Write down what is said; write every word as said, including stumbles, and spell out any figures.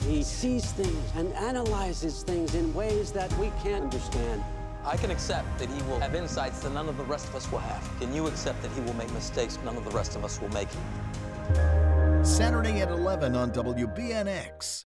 He sees things and analyzes things in ways that we can't understand. I can accept that he will have insights that none of the rest of us will have. Can you accept that he will make mistakes none of the rest of us will make? Saturday at eleven on W B N X.